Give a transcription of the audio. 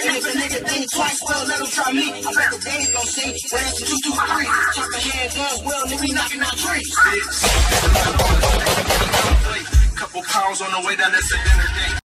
And if a nigga think twice, well, let him try me. I bet the days gon' see. Where's the 223? Chopper handguns, well, nigga, we knocking out trees. Couple pounds on the way down, that's a dinner date.